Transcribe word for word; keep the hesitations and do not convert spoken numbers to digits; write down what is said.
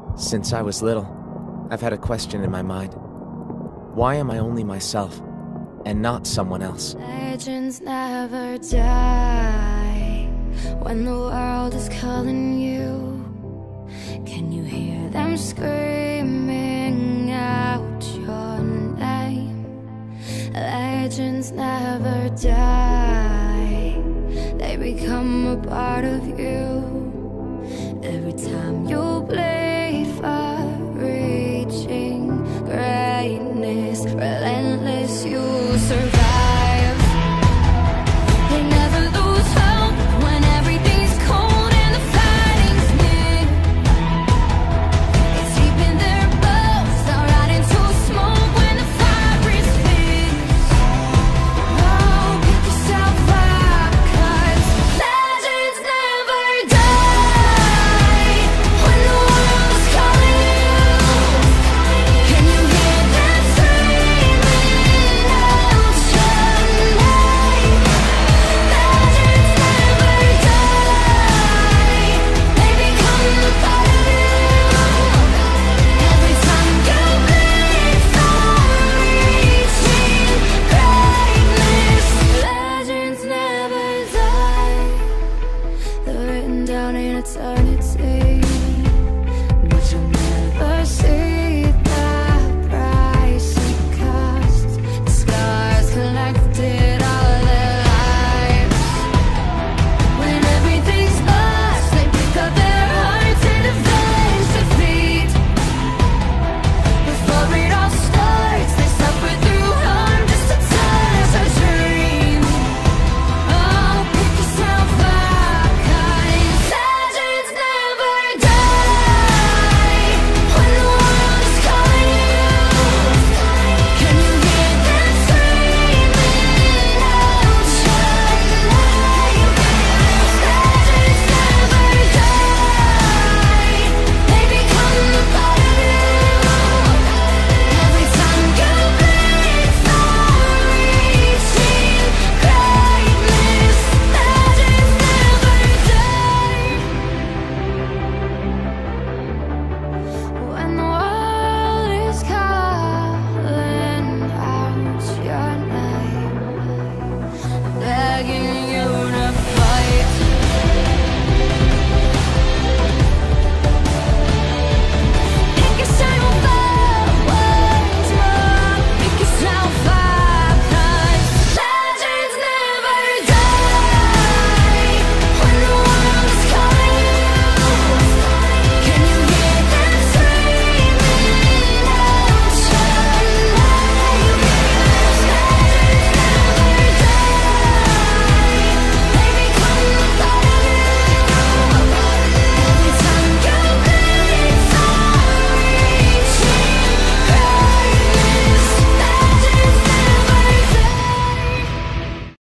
Since I was little, I've had a question in my mind. Why am I only myself, and not someone else? Legends never die. When the world is calling you, can you hear them screaming out your name? Legends never